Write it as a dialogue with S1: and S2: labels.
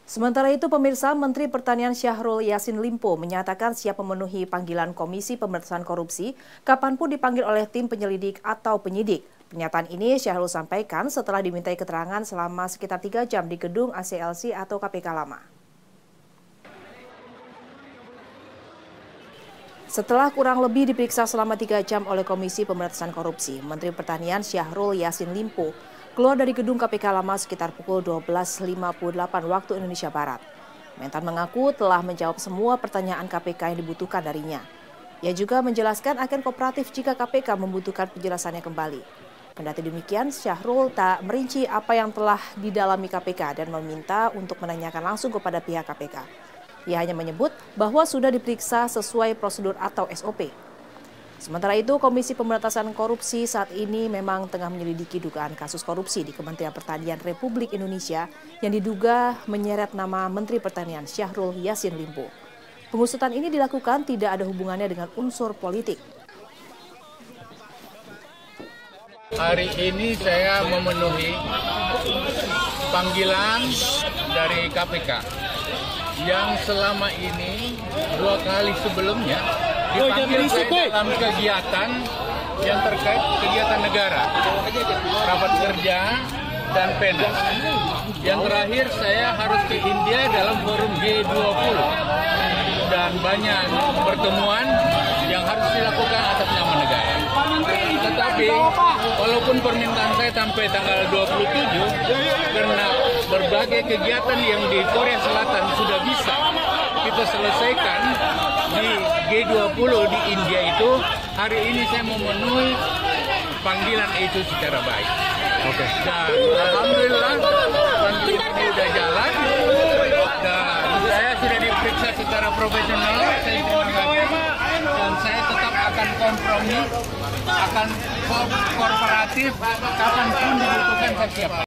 S1: Sementara itu, pemirsa, Menteri Pertanian Syahrul Yassin Limpo menyatakan siap memenuhi panggilan Komisi Pemberantasan Korupsi kapanpun dipanggil oleh tim penyelidik atau penyidik. Pernyataan ini Syahrul sampaikan setelah dimintai keterangan selama sekitar 3 jam di gedung ACLC atau KPK lama. Setelah kurang lebih diperiksa selama 3 jam oleh Komisi Pemberantasan Korupsi, Menteri Pertanian Syahrul Yassin Limpo keluar dari gedung KPK lama sekitar pukul 12.58 waktu Indonesia Barat. Mentan mengaku telah menjawab semua pertanyaan KPK yang dibutuhkan darinya. Ia juga menjelaskan akan kooperatif jika KPK membutuhkan penjelasannya kembali. Kendati demikian, Syahrul tak merinci apa yang telah didalami KPK dan meminta untuk menanyakan langsung kepada pihak KPK. Ia hanya menyebut bahwa sudah diperiksa sesuai prosedur atau SOP. Sementara itu, Komisi Pemberantasan Korupsi saat ini memang tengah menyelidiki dugaan kasus korupsi di Kementerian Pertanian Republik Indonesia yang diduga menyeret nama Menteri Pertanian Syahrul Yassin Limpo. Pengusutan ini dilakukan tidak ada hubungannya dengan unsur politik.
S2: Hari ini saya memenuhi panggilan dari KPK yang selama ini 2 kali sebelumnya dipanggil saya dalam kegiatan yang terkait kegiatan negara, rapat kerja dan PENAS. Yang terakhir saya harus ke India dalam forum G20 dan banyak pertemuan yang harus dilakukan atas nama negara. Tetapi walaupun permintaan saya sampai tanggal 27 karena berbagai kegiatan yang di Korea Selatan sudah bisa kita selesaikan di G20 di India itu, hari ini saya memenuhi panggilan itu secara baik. Dan alhamdulillah panggilan ini sudah jalan dan saya sudah diperiksa secara profesional. Saya terima kasih dan saya tetap akan kompromi, akan kooperatif kapanpun dibutuhkan saya siap.